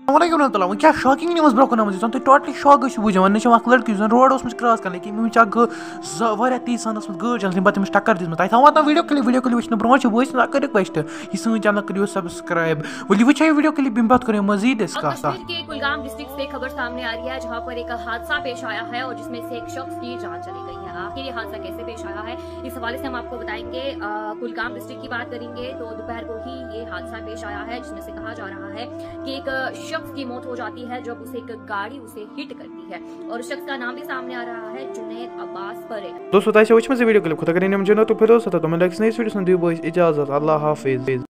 क्या shocking news broken तुम तुम टोटली शॉक गो बुझान वन अख लड़की रोड क्रॉस कर कि वाया तेज सन गाड़ चल पे तमिस टक्कर दिन तक वात वीडियो क्लिप वो ब्रो बस कर पेस्ट यह सन चैनल करो सब्सक्राइब वो वो वीडियो क्लिप पे करो मजीद कुलगाम डिस्ट्रिक्ट से खबर सामने आ रही है जहां पर एक हादसा पेश आया है और जिसमें से एक शख्स की जान चली गई है। आखिर ये हादसा कैसे पेश आया है इस हवाले से हम आपको बताएंगे। कुलगाम डिस्ट्रिक्ट की बात करेंगे तो दोपहर को ही ये हादसा पेश आया है जिसमें से कहा जा रहा है कि एक शख्स की मौत हो जाती है जब उसे एक गाड़ी उसे हिट करती है और उस शख्स का नाम भी सामने आ रहा है जुनैद अब्बास परे। दोस्तों वीडियो क्लिप खुद करें तो फिर तो मैं इस वीडियो इजाजत। अल्लाह हाफिज।